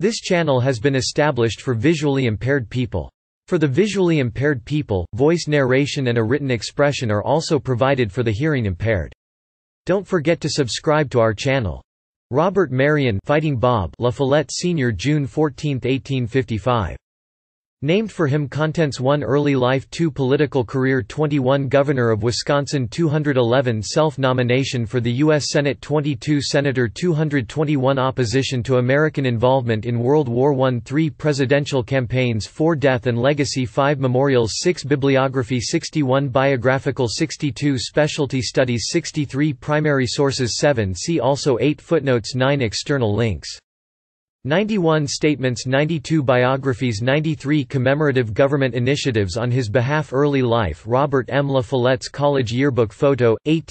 This channel has been established for visually impaired people. For the visually impaired people, voice narration and a written expression are also provided for the hearing impaired. Don't forget to subscribe to our channel. Robert Marion Fighting Bob La Follette Sr. June 14, 1855. Named for him. Contents: 1 Early life, 2 Political career, 21 Governor of Wisconsin, 211 Self-nomination for the U.S. Senate, 22 Senator, 221 Opposition to American involvement in World War I, 3 Presidential campaigns, 4 Death and legacy, 5 Memorials, 6 Bibliography, 61 Biographical, 62 Specialty studies, 63 Primary sources, 7 See also, 8 Footnotes, 9 External links. 91 Statements, 92 Biographies, 93 Commemorative government initiatives on his behalf. Early life. Robert M. La Follette's College Yearbook photo,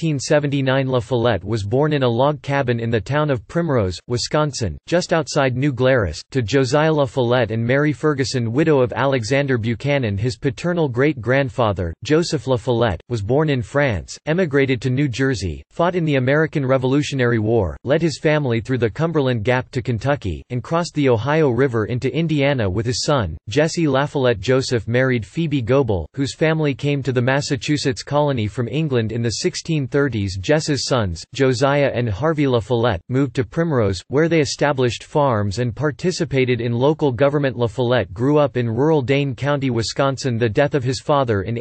1879. La Follette was born in a log cabin in the town of Primrose, Wisconsin, just outside New Glarus, to Josiah La Follette and Mary Ferguson, widow of Alexander Buchanan. His paternal great-grandfather, Joseph La Follette, was born in France, emigrated to New Jersey, fought in the American Revolutionary War, led his family through the Cumberland Gap to Kentucky, and crossed the Ohio River into Indiana with his son, Jesse La Follette. Joseph married Phoebe Goebel, whose family came to the Massachusetts colony from England in the 1630s. Jesse's sons, Josiah and Harvey La Follette, moved to Primrose, where they established farms and participated in local government. La Follette grew up in rural Dane County, Wisconsin. The death of his father in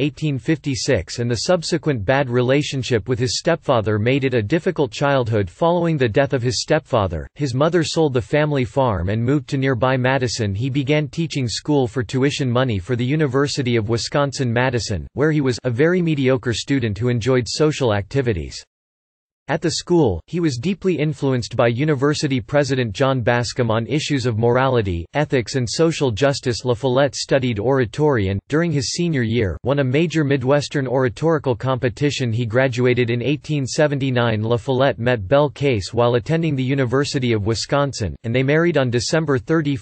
1856 and the subsequent bad relationship with his stepfather made it a difficult childhood. Following the death of his stepfather, his mother sold the family farm and moved to nearby Madison. He began teaching school for tuition money for the University of Wisconsin-Madison, where he was a very mediocre student who enjoyed social activities. At the school, he was deeply influenced by university president John Bascom on issues of morality, ethics and social justice. La Follette studied oratory and, during his senior year, won a major Midwestern oratorical competition. He graduated in 1879. La Follette met Belle Case while attending the University of Wisconsin, and they married on December 31,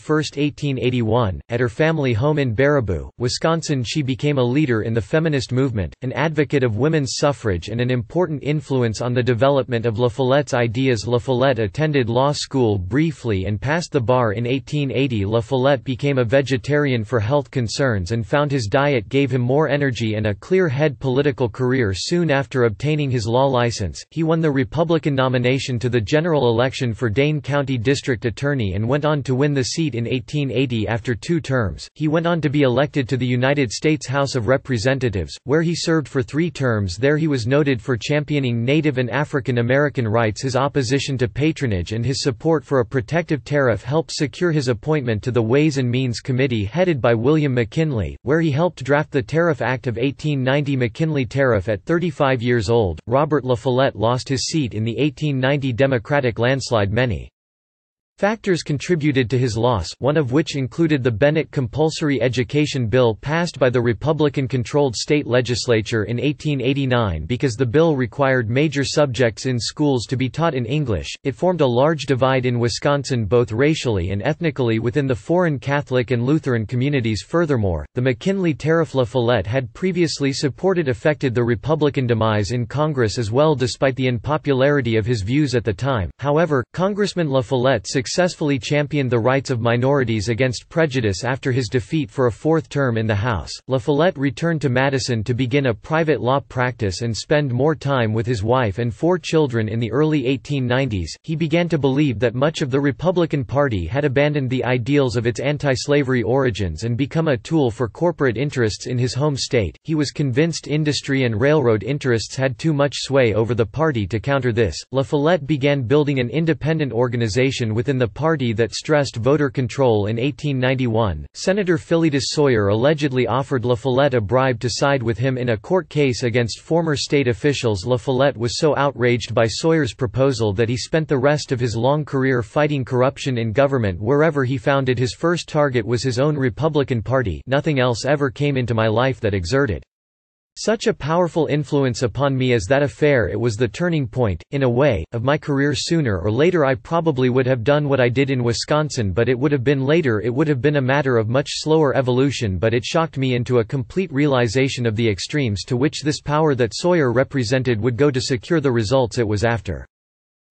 1881, at her family home in Baraboo, Wisconsin. She became a leader in the feminist movement, an advocate of women's suffrage and an important influence on the development of La Follette's ideas. La Follette attended law school briefly and passed the bar in 1880. La Follette became a vegetarian for health concerns and found his diet gave him more energy and a clear-head political career. Soon after obtaining his law license, he won the Republican nomination to the general election for Dane County District Attorney and went on to win the seat in 1880. After 2 terms, he went on to be elected to the United States House of Representatives, where he served for 3 terms. There he was noted for championing Native and African American rights. His opposition to patronage and his support for a protective tariff helped secure his appointment to the Ways and Means Committee headed by William McKinley, where he helped draft the Tariff Act of 1890. McKinley tariff. At 35 years old, Robert La Follette lost his seat in the 1890 Democratic landslide. Many factors contributed to his loss, one of which included the Bennett Compulsory Education Bill passed by the Republican-controlled state legislature in 1889. Because the bill required major subjects in schools to be taught in English, it formed a large divide in Wisconsin both racially and ethnically within the foreign Catholic and Lutheran communities. Furthermore, the McKinley tariff La Follette had previously supported affected the Republican demise in Congress as well. Despite the unpopularity of his views at the time, however, Congressman La Follette successfully championed the rights of minorities against prejudice. After his defeat for a 4th term in the House, La Follette returned to Madison to begin a private law practice and spend more time with his wife and 4 children. In the early 1890s, he began to believe that much of the Republican Party had abandoned the ideals of its anti-slavery origins and become a tool for corporate interests in his home state. He was convinced industry and railroad interests had too much sway over the party. To counter this, La Follette began building an independent organization within the party that stressed voter control. In 1891, Senator Philetus Sawyer allegedly offered La Follette a bribe to side with him in a court case against former state officials. La Follette was so outraged by Sawyer's proposal that he spent the rest of his long career fighting corruption in government wherever he found it. His first target was his own Republican Party. Nothing else ever came into my life that exerted such a powerful influence upon me as that affair. It was the turning point, in a way, of my career. Sooner or later I probably would have done what I did in Wisconsin, but it would have been later. It would have been a matter of much slower evolution, but it shocked me into a complete realization of the extremes to which this power that Sawyer represented would go to secure the results it was after.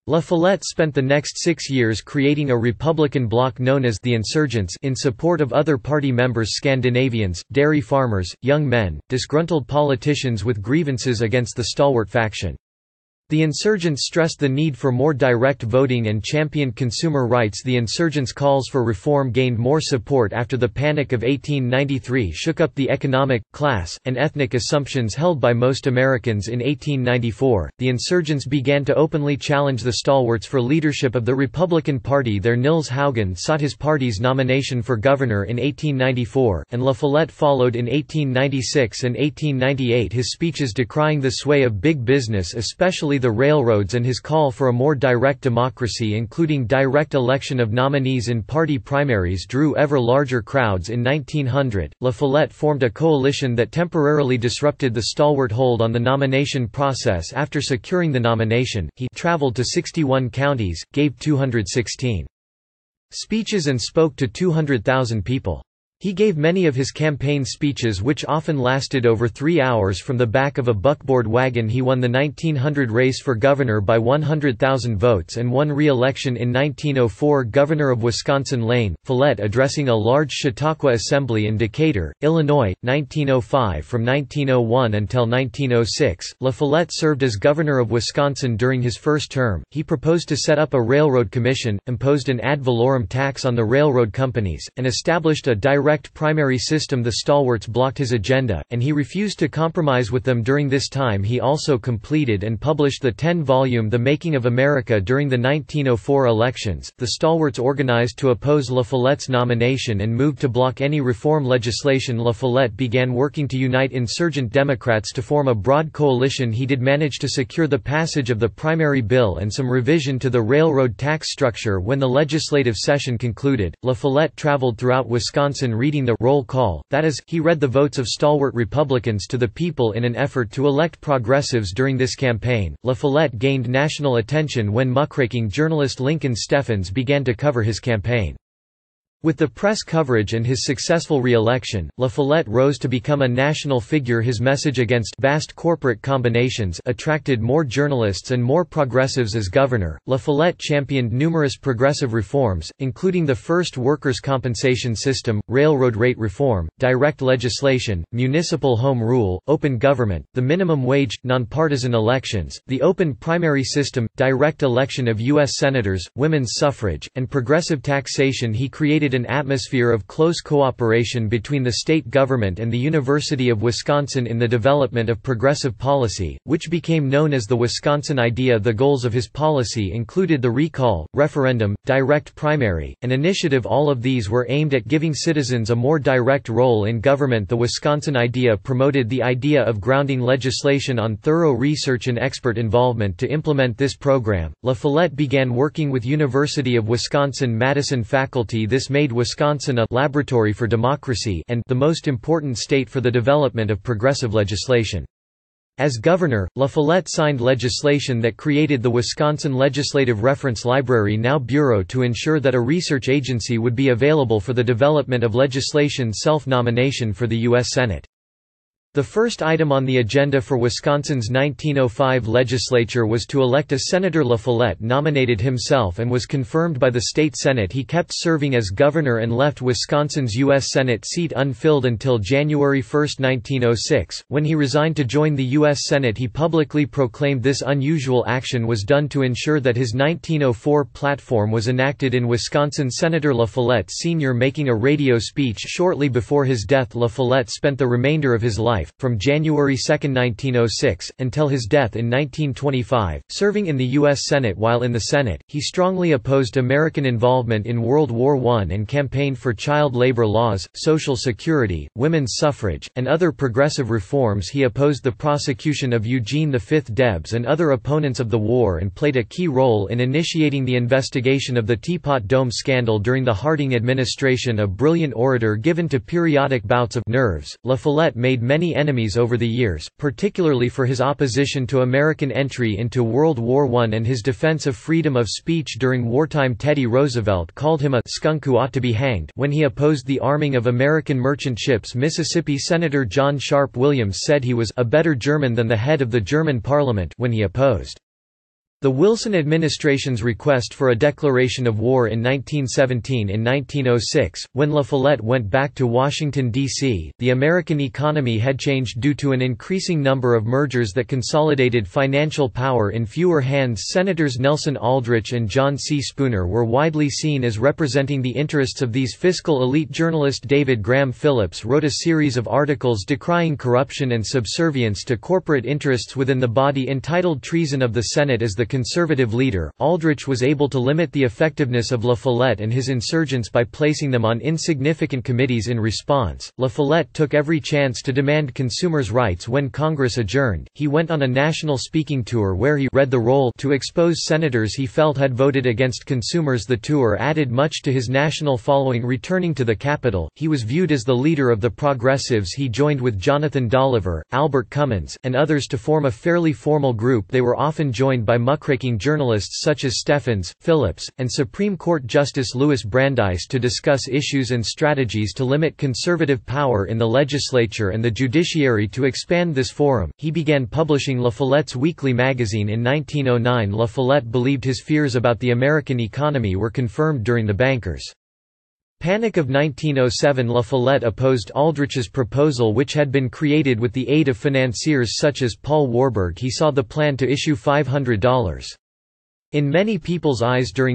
La Follette spent the next 6 years creating a Republican bloc known as the Insurgents in support of other party members, Scandinavians, dairy farmers, young men, disgruntled politicians with grievances against the stalwart faction. The insurgents stressed the need for more direct voting and championed consumer rights. The insurgents' calls for reform gained more support after the Panic of 1893 shook up the economic, class, and ethnic assumptions held by most Americans. In 1894, the insurgents began to openly challenge the stalwarts for leadership of the Republican Party. There Nils Haugen sought his party's nomination for governor in 1894, and La Follette followed in 1896 and 1898. His speeches decrying the sway of big business, especially the railroads, and his call for a more direct democracy including direct election of nominees in party primaries drew ever larger crowds. In 1900, La Follette formed a coalition that temporarily disrupted the stalwart hold on the nomination process. After securing the nomination, he traveled to 61 counties, gave 216 speeches and spoke to 200,000 people. He gave many of his campaign speeches, which often lasted over 3 hours, from the back of a buckboard wagon. He won the 1900 race for governor by 100,000 votes and won re-election in 1904. Governor of Wisconsin Lane Follette addressing a large Chautauqua assembly in Decatur, Illinois, 1905. From 1901 until 1906, La Follette served as governor of Wisconsin. During his first term, he proposed to set up a railroad commission, imposed an ad valorem tax on the railroad companies, and established a direct primary system. The stalwarts blocked his agenda, and he refused to compromise with them. During this time he also completed and published the 10-volume The Making of America. During the 1904 elections, the stalwarts organized to oppose La Follette's nomination and moved to block any reform legislation. La Follette began working to unite insurgent Democrats to form a broad coalition. He did manage to secure the passage of the primary bill and some revision to the railroad tax structure. When the legislative session concluded, La Follette traveled throughout Wisconsin reading the roll call, that is, he read the votes of stalwart Republicans to the people in an effort to elect progressives. During this campaign, La Follette gained national attention when muckraking journalist Lincoln Steffens began to cover his campaign. With the press coverage and his successful re-election, La Follette rose to become a national figure. His message against vast corporate combinations attracted more journalists and more progressives. As governor, La Follette championed numerous progressive reforms, including the first workers' compensation system, railroad rate reform, direct legislation, municipal home rule, open government, the minimum wage, nonpartisan elections, the open primary system, direct election of U.S. senators, women's suffrage, and progressive taxation. He created an atmosphere of close cooperation between the state government and the University of Wisconsin in the development of progressive policy, which became known as the Wisconsin Idea. The goals of his policy included the recall, referendum, direct primary, and initiative. All of these were aimed at giving citizens a more direct role in government. The Wisconsin Idea promoted the idea of grounding legislation on thorough research and expert involvement. To implement this program, La Follette began working with University of Wisconsin-Madison faculty. This made Wisconsin a laboratory for democracy and the most important state for the development of progressive legislation. As governor, La Follette signed legislation that created the Wisconsin Legislative Reference Library, now Bureau, to ensure that a research agency would be available for the development of legislation. Self-nomination for the U.S. Senate. The first item on the agenda for Wisconsin's 1905 legislature was to elect a senator. La Follette nominated himself and was confirmed by the state Senate. He kept serving as governor and left Wisconsin's U.S. Senate seat unfilled until January 1, 1906, when he resigned to join the U.S. Senate. He publicly proclaimed this unusual action was done to ensure that his 1904 platform was enacted in Wisconsin. Senator La Follette Sr. making a radio speech shortly before his death. La Follette spent the remainder of his life, from January 2, 1906, until his death in 1925, serving in the U.S. Senate. While in the Senate, he strongly opposed American involvement in World War I and campaigned for child labor laws, Social Security, women's suffrage, and other progressive reforms. He opposed the prosecution of Eugene V. Debs and other opponents of the war and played a key role in initiating the investigation of the Teapot Dome scandal during the Harding administration. A brilliant orator given to periodic bouts of nerves, La Follette made many enemies over the years, particularly for his opposition to American entry into World War I and his defense of freedom of speech during wartime. Teddy Roosevelt called him a skunk who ought to be hanged when he opposed the arming of American merchant ships. Mississippi Senator John Sharp Williams said he was a better German than the head of the German parliament when he opposed The Wilson administration's request for a declaration of war in 1917 in 1906, when La Follette went back to Washington, D.C., the American economy had changed due to an increasing number of mergers that consolidated financial power in fewer hands. Senators Nelson Aldrich and John C. Spooner were widely seen as representing the interests of these fiscal elite. Journalist David Graham Phillips wrote a series of articles decrying corruption and subservience to corporate interests within the body entitled Treason of the Senate. As the conservative leader, Aldrich was able to limit the effectiveness of La Follette and his insurgents by placing them on insignificant committees. In response, La Follette took every chance to demand consumers' rights. When Congress adjourned, he went on a national speaking tour where he read the roll to expose senators he felt had voted against consumers. The tour added much to his national following. Returning to the Capitol, he was viewed as the leader of the progressives. He joined with Jonathan Dolliver, Albert Cummins, and others to form a fairly formal group. They were often joined by muckraking journalists such as Steffens, Phillips, and Supreme Court Justice Louis Brandeis to discuss issues and strategies to limit conservative power in the legislature and the judiciary. To expand this forum, he began publishing La Follette's weekly magazine in 1909. La Follette believed his fears about the American economy were confirmed during the bankers' panic of 1907. La Follette opposed Aldrich's proposal, which had been created with the aid of financiers such as Paul Warburg. He saw the plan to issue $500. In many people's eyes during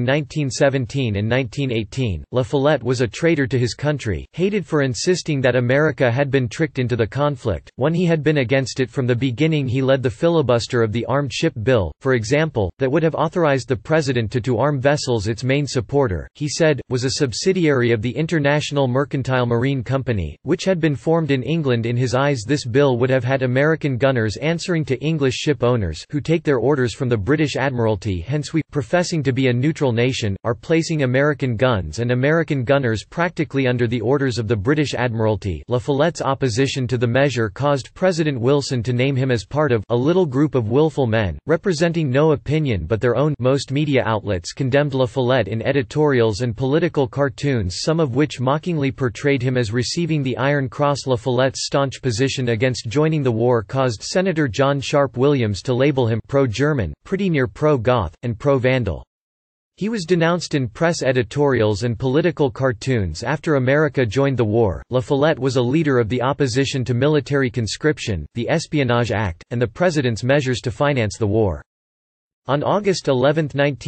1917 and 1918, La Follette was a traitor to his country, hated for insisting that America had been tricked into the conflict, when he had been against it from the beginning. He led the filibuster of the Armed Ship Bill, for example, that would have authorized the president to arm vessels. Its main supporter, he said, was a subsidiary of the International Mercantile Marine Company, which had been formed in England. In his eyes, this bill would have had American gunners answering to English ship owners, who take their orders from the British Admiralty. Hence we, professing to be a neutral nation, are placing American guns and American gunners practically under the orders of the British Admiralty. La Follette's opposition to the measure caused President Wilson to name him as part of a little group of willful men, representing no opinion but their own. Most media outlets condemned La Follette in editorials and political cartoons, some of which mockingly portrayed him as receiving the Iron Cross. La Follette's staunch position against joining the war caused Senator John Sharp Williams to label him pro-German, pretty near pro-Goth, and pro-Vandal. He was denounced in press editorials and political cartoons after America joined the war. La Follette was a leader of the opposition to military conscription, the Espionage Act, and the President's measures to finance the war. On August 11,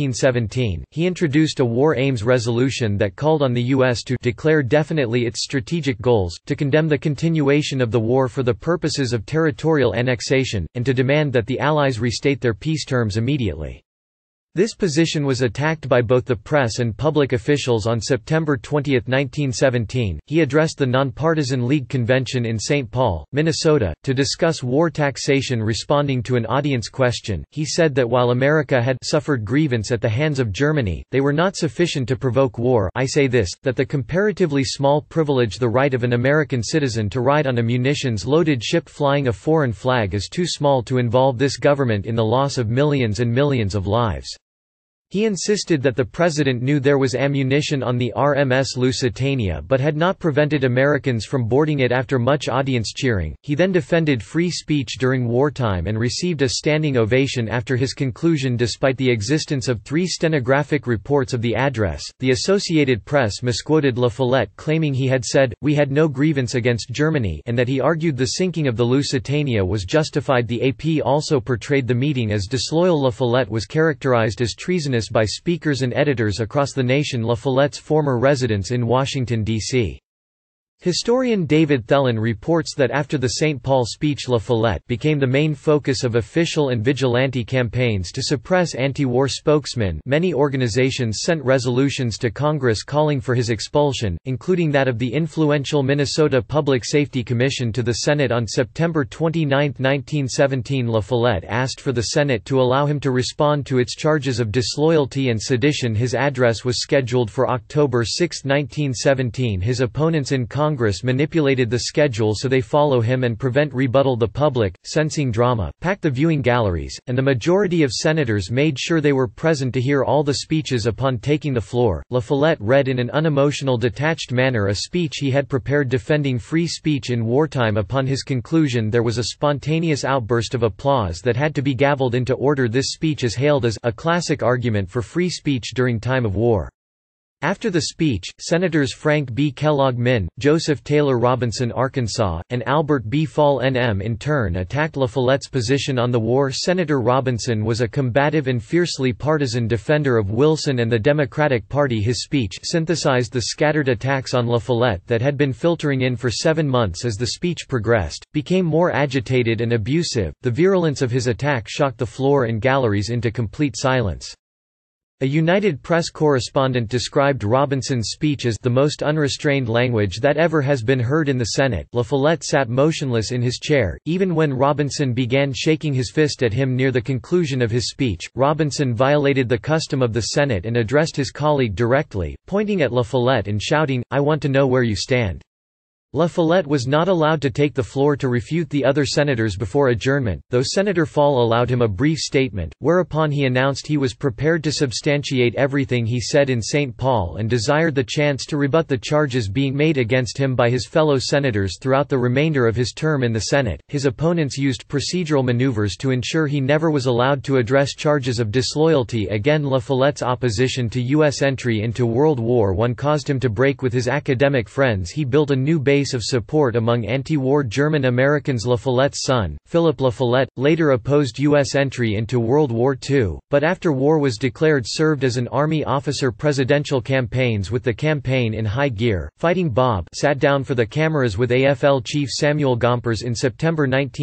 1917, he introduced a War Aims resolution that called on the U.S. to declare definitely its strategic goals, to condemn the continuation of the war for the purposes of territorial annexation, and to demand that the Allies restate their peace terms immediately. This position was attacked by both the press and public officials. On September 20, 1917, he addressed the Nonpartisan League Convention in St. Paul, Minnesota, to discuss war taxation. Responding to an audience question, he said that while America had suffered grievance at the hands of Germany, they were not sufficient to provoke war. I say this, that the comparatively small privilege, the right of an American citizen to ride on a munitions-loaded ship flying a foreign flag, is too small to involve this government in the loss of millions and millions of lives. He insisted that the president knew there was ammunition on the RMS Lusitania but had not prevented Americans from boarding it. After much audience cheering, he then defended free speech during wartime and received a standing ovation after his conclusion. Despite the existence of 3 stenographic reports of the address, the Associated Press misquoted La Follette, claiming he had said, "We had no grievance against Germany," and that he argued the sinking of the Lusitania was justified. The AP also portrayed the meeting as disloyal. La Follette was characterized as treasonous by speakers and editors across the nation. La Follette's former residence in Washington, D.C. Historian David Thelen reports that after the St. Paul speech, La Follette became the main focus of official and vigilante campaigns to suppress anti-war spokesmen. Many organizations sent resolutions to Congress calling for his expulsion, including that of the influential Minnesota Public Safety Commission. To the Senate on September 29, 1917, La Follette asked for the Senate to allow him to respond to its charges of disloyalty and sedition. His address was scheduled for October 6, 1917. His opponents in Congress Congress manipulated the schedule so they follow him and prevent rebuttal. The public, sensing drama, packed the viewing galleries, and the majority of senators made sure they were present to hear all the speeches. Upon taking the floor, La Follette read in an unemotional, detached manner a speech he had prepared defending free speech in wartime. Upon his conclusion there was a spontaneous outburst of applause that had to be gavelled into order. This speech is hailed as a classic argument for free speech during time of war. After the speech, Senators Frank B. Kellogg Min, Joseph Taylor Robinson Arkansas, and Albert B. Fall NM in turn attacked La Follette's position on the war. Senator Robinson was a combative and fiercely partisan defender of Wilson and the Democratic Party. His speech synthesized the scattered attacks on La Follette that had been filtering in for 7 months. As the speech progressed, became more agitated and abusive. The virulence of his attack shocked the floor and galleries into complete silence. A United Press correspondent described Robinson's speech as the most unrestrained language that ever has been heard in the Senate. La Follette sat motionless in his chair, even when Robinson began shaking his fist at him near the conclusion of his speech. Robinson violated the custom of the Senate and addressed his colleague directly, pointing at La Follette and shouting, "I want to know where you stand." La Follette was not allowed to take the floor to refute the other senators before adjournment, though Senator Fall allowed him a brief statement, whereupon he announced he was prepared to substantiate everything he said in St. Paul and desired the chance to rebut the charges being made against him by his fellow senators. Throughout the remainder of his term in the Senate, his opponents used procedural maneuvers to ensure he never was allowed to address charges of disloyalty again. La Follette's opposition to U.S. entry into World War I caused him to break with his academic friends. He built a new base of support among anti-war German Americans. La Follette's son, Philip La Follette, later opposed U.S. entry into World War II, but after war was declared served as an Army officer. Presidential campaigns with the campaign in high gear. Fighting Bob sat down for the cameras with AFL chief Samuel Gompers in September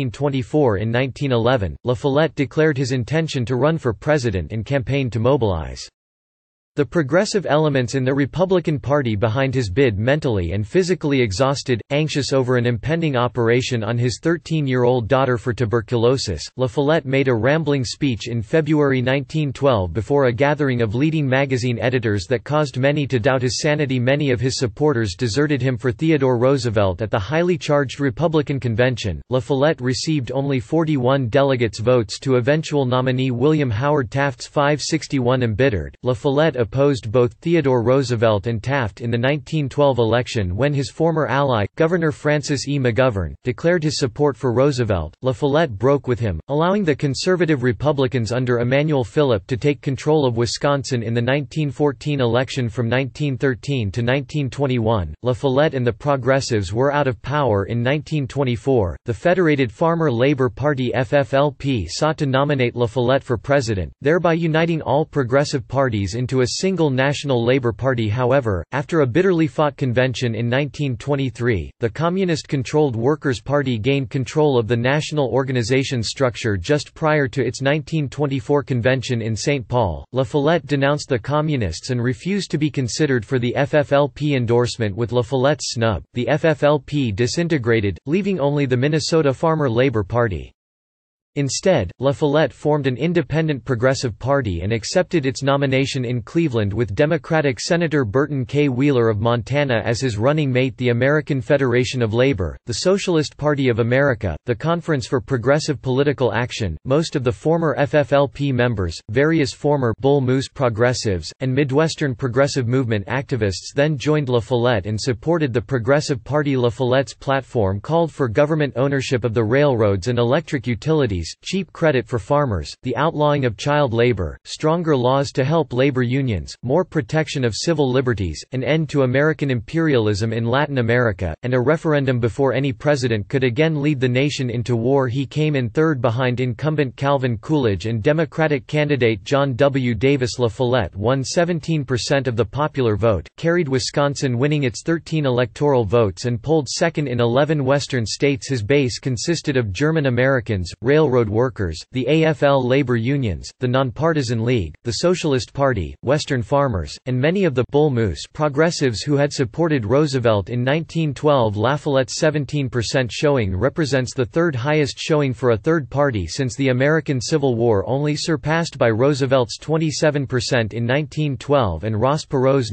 1924. In 1911, La Follette declared his intention to run for president and campaigned to mobilize the progressive elements in the Republican Party behind his bid. Mentally and physically exhausted, anxious over an impending operation on his 13-year-old daughter for tuberculosis, La Follette made a rambling speech in February 1912 before a gathering of leading magazine editors that caused many to doubt his sanity. Many of his supporters deserted him for Theodore Roosevelt. At the highly charged Republican convention, La Follette received only 41 delegates' votes to eventual nominee William Howard Taft's 561. Embittered, La Follette opposed both Theodore Roosevelt and Taft in the 1912 election. When his former ally, Governor Francis E. McGovern, declared his support for Roosevelt, La Follette broke with him, allowing the conservative Republicans under Emanuel Philipp to take control of Wisconsin in the 1914 election. From 1913 to 1921, La Follette and the Progressives were out of power. In 1924, the Federated Farmer Labor Party FFLP sought to nominate La Follette for president, thereby uniting all progressive parties into a single National Labor Party. However, after a bitterly fought convention in 1923, the communist-controlled Workers' Party gained control of the national organization structure just prior to its 1924 convention in St. Paul. La Follette denounced the Communists and refused to be considered for the FFLP endorsement. With La Follette's snub, the FFLP disintegrated, leaving only the Minnesota Farmer Labor Party. Instead, La Follette formed an independent progressive party and accepted its nomination in Cleveland with Democratic Senator Burton K. Wheeler of Montana as his running mate. The American Federation of Labor, the Socialist Party of America, the Conference for Progressive Political Action, most of the former FFLP members, various former Bull Moose progressives, and Midwestern Progressive Movement activists then joined La Follette and supported the Progressive Party. La Follette's platform called for government ownership of the railroads and electric utilities, cheap credit for farmers, the outlawing of child labor, stronger laws to help labor unions, more protection of civil liberties, an end to American imperialism in Latin America, and a referendum before any president could again lead the nation into war. He came in third behind incumbent Calvin Coolidge and Democratic candidate John W. Davis. La Follette won 17% of the popular vote, carried Wisconsin, winning its 13 electoral votes, and polled second in 11 western states. His base consisted of German Americans, railroad railroad workers, the AFL labor unions, the Nonpartisan League, the Socialist Party, Western farmers, and many of the Bull Moose progressives who had supported Roosevelt in 1912. La Follette's 17% showing represents the third highest showing for a third party since the American Civil War, only surpassed by Roosevelt's 27% in 1912 and Ross Perot's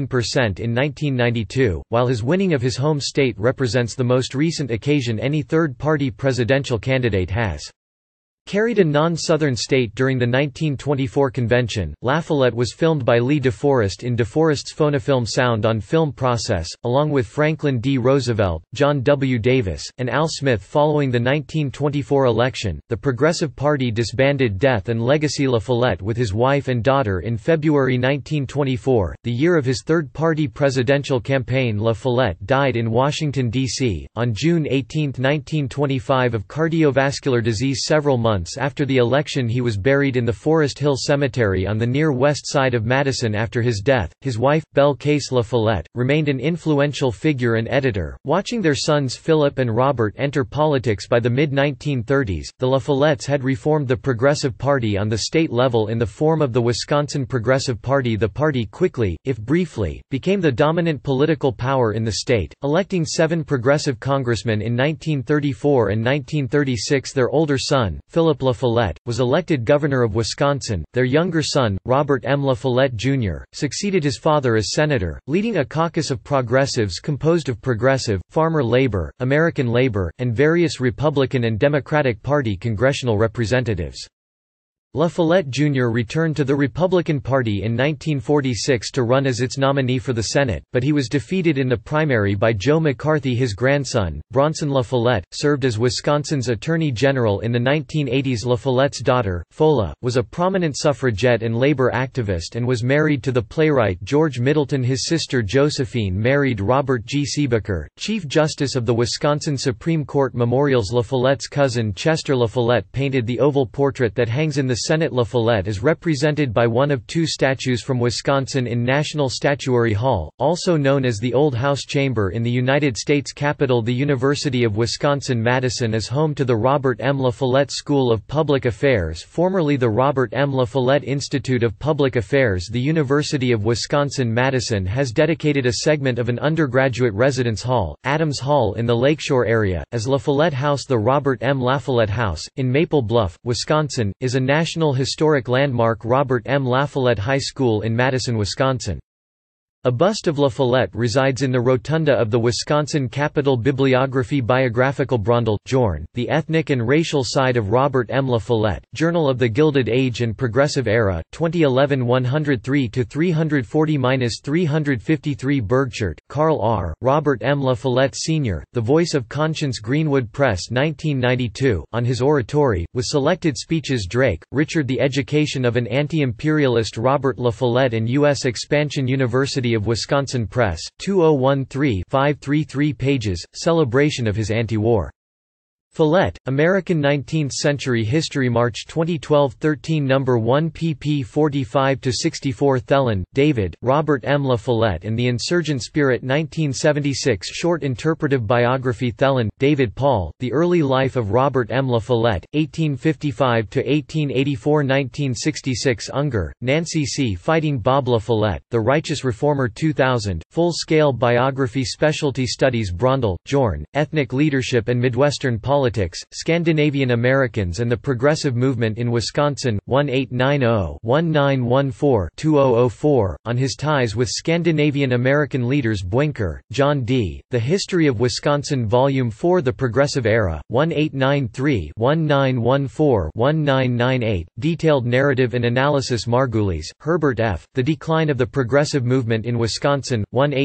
19% in 1992, while his winning of his home state represents the most recent occasion any third-party presidential candidate has carried a non-Southern state. During the 1924 convention, La Follette was filmed by Lee DeForest in DeForest's Phonofilm Sound on Film Process, along with Franklin D. Roosevelt, John W. Davis, and Al Smith. Following the 1924 election, the Progressive Party disbanded Death and Legacy La Follette with his wife and daughter in February 1924, the year of his third-party presidential campaign. La Follette died in Washington, D.C., on June 18, 1925 of cardiovascular disease. Several months after the election he was buried in the Forest Hill Cemetery on the near west side of Madison. After his death, his wife, Belle Case La Follette, remained an influential figure and editor, watching their sons Philip and Robert enter politics. By the mid-1930s, the La Follettes had reformed the Progressive Party on the state level in the form of the Wisconsin Progressive Party. The party quickly, if briefly, became the dominant political power in the state, electing 7 progressive congressmen in 1934 and 1936. Their older son, Philip La Follette, was elected governor of Wisconsin. Their younger son, Robert M. La Follette Jr., succeeded his father as senator, leading a caucus of progressives composed of Progressive, Farmer Labor, American Labor, and various Republican and Democratic Party congressional representatives. La Follette Jr. returned to the Republican Party in 1946 to run as its nominee for the Senate, but he was defeated in the primary by Joe McCarthy. His grandson, Bronson La Follette, served as Wisconsin's Attorney General in the 1980s. La Follette's daughter, Fola, was a prominent suffragette and labor activist and was married to the playwright George Middleton. His sister Josephine married Robert G. Siebecker, Chief Justice of the Wisconsin Supreme Court. Memorials. La Follette's cousin Chester La Follette painted the oval portrait that hangs in the Senate. La Follette is represented by one of 2 statues from Wisconsin in National Statuary Hall, also known as the Old House Chamber in the United States Capitol. The University of Wisconsin-Madison is home to the Robert M. La Follette School of Public Affairs, formerly the Robert M. La Follette Institute of Public Affairs. The University of Wisconsin-Madison has dedicated a segment of an undergraduate residence hall, Adams Hall in the Lakeshore area, as La Follette House. The Robert M. La Follette House, in Maple Bluff, Wisconsin, is a National Historic Landmark. Robert M. La Follette High School in Madison, Wisconsin. A bust of La Follette resides in the rotunda of the Wisconsin Capitol. Bibliography. Biographical. Brondel, Jorn, The Ethnic and Racial Side of Robert M. La Follette, Journal of the Gilded Age and Progressive Era, 2011 103–340–353. Bergchert, Carl R., Robert M. La Follette Sr., The Voice of Conscience. Greenwood Press 1992, on his oratory, with selected speeches. Drake, Richard. The Education of an Anti-Imperialist. Robert La Follette and U.S. Expansion University of Wisconsin Press, 2013-533 pages, celebration of his anti-war. Follette, American 19th-Century History. March 2012 13 No. 1 pp 45–64. Thelen, David, Robert M. La Follette and the Insurgent Spirit. 1976 Short interpretive biography. Thelen, David. Paul, The Early Life of Robert M. La Follette, 1855–1884. 1966 Unger, Nancy C. Fighting Bob La Follette, The Righteous Reformer. 2000, full-scale biography. Specialty Studies. Brondel, Jorn, Ethnic Leadership and Midwestern Politics, Scandinavian Americans and the Progressive Movement in Wisconsin, 1890-1914-2004, on his ties with Scandinavian American leaders. Boinker, John D., The History of Wisconsin Volume 4. The Progressive Era, 1893-1914-1998, Detailed Narrative and Analysis. Margulies, Herbert F., The Decline of the Progressive Movement in Wisconsin,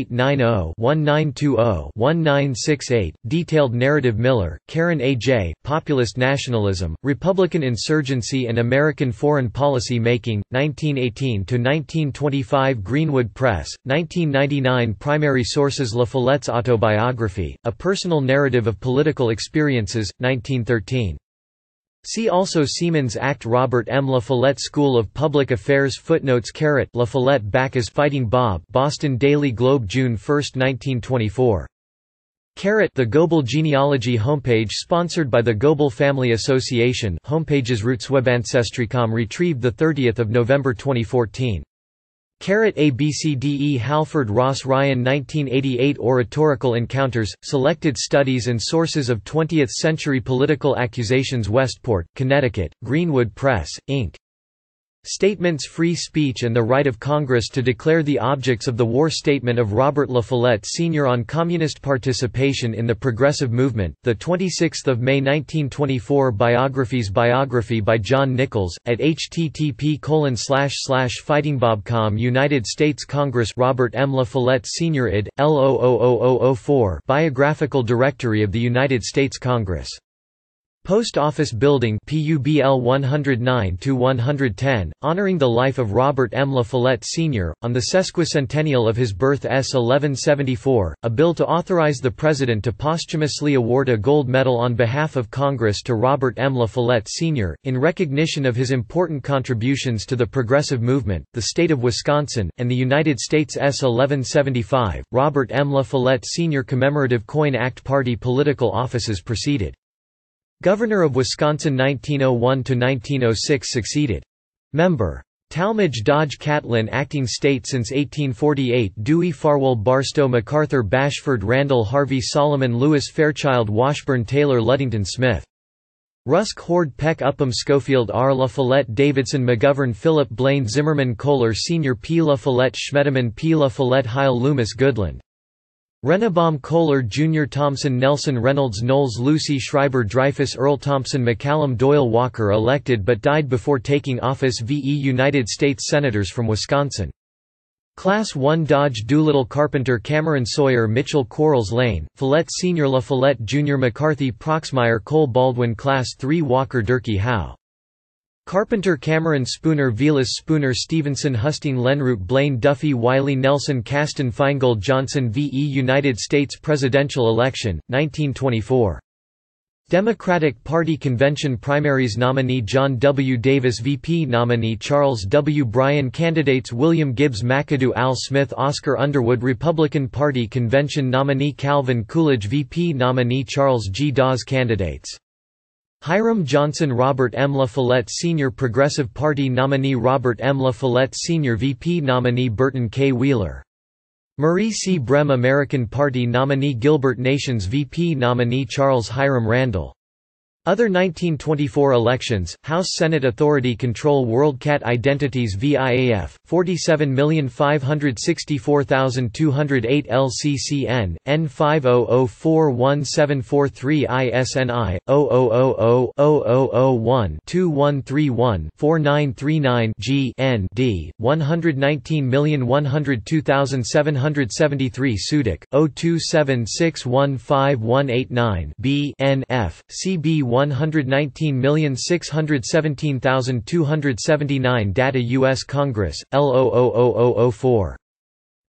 1890-1920-1968, Detailed Narrative. Miller, Karen A. J., Populist Nationalism, Republican Insurgency and American Foreign Policy Making, 1918–1925. Greenwood Press, 1999. Primary sources. La Follette's autobiography, A Personal Narrative of Political Experiences, 1913. See also Siemens Act. Robert M. La Follette School of Public Affairs. Footnotes. La Follette back as Fighting Bob. Boston Daily Globe, June 1, 1924. The Goebel genealogy homepage sponsored by the Goebel Family Association homepages Rootswebancestry.com retrieved 30 November 2014. ABCDE Halford Ross Ryan 1988 Oratorical Encounters, Selected Studies and Sources of 20th-Century Political Accusations Westport, Connecticut, Greenwood Press, Inc. Statements Free Speech and the Right of Congress to Declare the Objects of the War Statement of Robert La Follette Sr. on Communist Participation in the Progressive Movement, 26 May 1924 Biography by John Nichols, at http://fightingbobcom United States Congress Robert M. La Follette Sr. id. L000004 Biographical Directory of the United States Congress. Post Office Building PUBL 109-110, honoring the life of Robert M. La Follette Sr., on the sesquicentennial of his birth S. 1174, a bill to authorize the President to posthumously award a gold medal on behalf of Congress to Robert M. La Follette Sr., in recognition of his important contributions to the progressive movement, the state of Wisconsin, and the United States S. 1175, Robert M. La Follette Sr. Commemorative Coin Act Party political offices preceded. Governor of Wisconsin 1901–1906 succeeded. Member. Talmadge Dodge Catlin Acting State since 1848 Dewey Farwell Barstow MacArthur Bashford Randall Harvey Solomon Lewis Fairchild Washburn Taylor Ludington Smith. Rusk Horde Peck Upham Schofield R. La Follette Davidson McGovern Philip Blaine Zimmerman Kohler Sr. P. La Follette Schmedeman P. La Follette Heil Loomis Goodland. Renebaum Kohler Jr. Thompson Nelson Reynolds Knowles Lucy Schreiber Dreyfus Earl Thompson McCallum Doyle Walker elected but died before taking office VE United States Senators from Wisconsin. Class 1 Dodge Doolittle Carpenter Cameron Sawyer Mitchell Quarles Lane, Follette Sr. La Follette Jr. McCarthy Proxmire Cole Baldwin Class 3 Walker Durkee Howe Carpenter Cameron Spooner Velas Spooner Stevenson Husting Lenroot Blaine Duffy Wiley Nelson Caston Feingold Johnson VE United States presidential election, 1924. Democratic Party Convention primaries nominee John W. Davis VP nominee Charles W. Bryan Candidates William Gibbs McAdoo Al Smith Oscar Underwood Republican Party Convention nominee Calvin Coolidge VP nominee Charles G. Dawes Candidates Hiram Johnson Robert M. La Follette Sr. Progressive Party nominee Robert M. La Follette Sr. VP nominee Burton K. Wheeler. Marie C. Brem American Party nominee Gilbert Nations VP nominee Charles Hiram Randall. Other 1924 elections, House-Senate Authority Control WorldCat Identities VIAF, 47,564,208 LCCN, N500417443 ISNI, 0000-0001-2131-4939 G N D, 119,102,773 Sudik, 027615189 B N F, CB 119,617,279 Data U.S. Congress, L000004